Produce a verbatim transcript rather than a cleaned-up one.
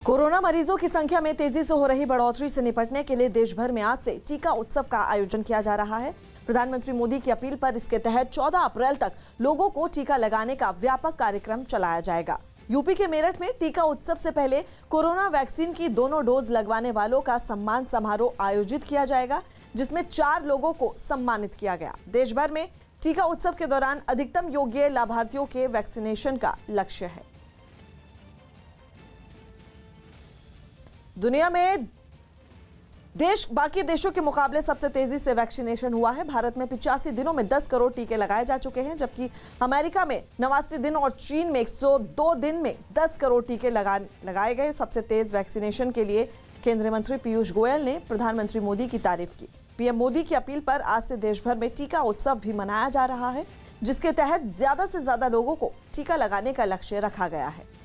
Corona मरीजों की संख्या में तेजी से हो रही बढ़ोतरी से निपटने के लिए देश भर में आज से टीका उत्सव का आयोजन किया जा रहा है। प्रधानमंत्री मोदी की अपील पर इसके तहत चौदह अप्रैल तक लोगों को टीका लगाने का व्यापक कार्यक्रम चलाया जाएगा। यूपी के मेरठ में टीका उत्सव से पहले कोरोना वैक्सीन की दोनों डोज लगवाने वालों का सम्मान समारोह आयोजित किया जाएगा, जिसमें चार लोगों को सम्मानित किया गया। देश भर में टीका उत्सव के दौरान अधिकतम योग्य लाभार्थियों के वैक्सीनेशन का लक्ष्य है। दुनिया में देश बाकी देशों के मुकाबले सबसे तेजी से वैक्सीनेशन हुआ है। भारत में पिचासी दिनों में दस करोड़ टीके लगाए जा चुके हैं, जबकि अमेरिका में नवासी दिन और चीन में एक सौ दो दिन में दस करोड़ टीके लगा लगाए गए। सबसे तेज वैक्सीनेशन के लिए केंद्रीय मंत्री पीयूष गोयल ने प्रधानमंत्री मोदी की तारीफ की। पीएम मोदी की अपील पर आज से देश भर में टीका उत्सव भी मनाया जा रहा है, जिसके तहत ज्यादा से ज्यादा लोगों को टीका लगाने का लक्ष्य रखा गया है।